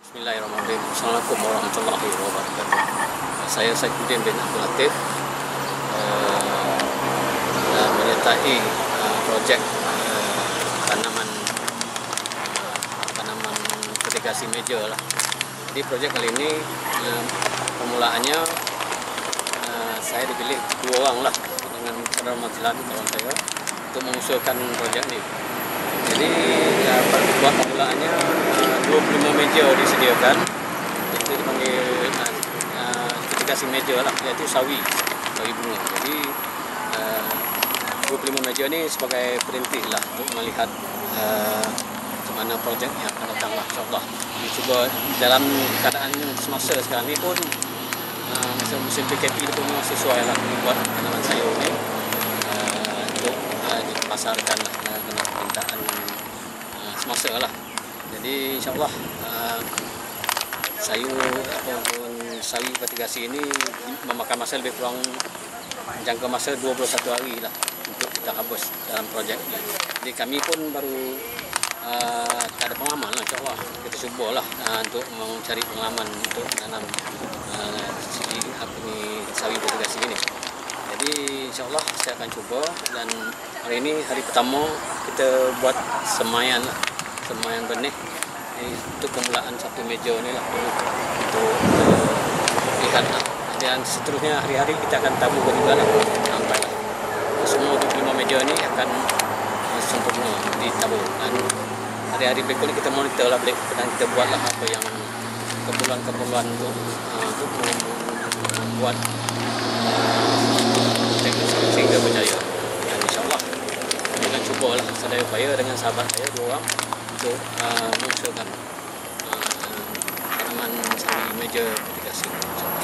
Bismillahirrahmanirrahim. Assalamualaikum warahmatullahi wabarakatuh. Saya Saifuddin bin Abdul Latif menyertai projek tanaman irigasi meja lah. Jadi projek kali ini permulaannya saya dipilih 2 orang lah dengan Saudara Mazilan kawan saya untuk mengusulkan projek ini. Jadi buat permulaannya 25 meja disediakan, itu dipanggil irigasi meja lah, yaitu sawi bunga. Jadi 25 meja ini sebagai perintis lah untuk melihat mana projek yang akan datang lah, insyaAllah. Cuba dalam keadaan semasa sekarang ni pun masa musim PKP itu pun sesuai lah buat tanaman sayur ni untuk dipasarkan lah dengan permintaan semasa lah. Jadi insyaAllah sayur ataupun sawi irigasi ini memakan masa lebih kurang jangka masa 21 hari lah untuk kita habis dalam projek ini. Jadi kami pun baru tak ada pengalaman lah, insyaAllah kita cubalah untuk mencari pengalaman untuk menanam sawi irigasi ini. Jadi insyaAllah saya akan cuba, dan hari ini hari pertama kita buat semaian lah, semaian benih untuk permulaan satu meja ni lah untuk lihat lah. Dan seterusnya hari-hari kita akan tabur juga lah sampai lah semua 25 meja ni akan sempurna ditabur, dan hari-hari berikutnya kita monitor lah balik dan kita buat lah apa yang keperluan untuk membuat sehingga berjaya. Dan insyaAllah kita akan cubalah sedaya upaya dengan sahabat saya 2 orang untuk mengusulkan tanaman sawi meja irigasi.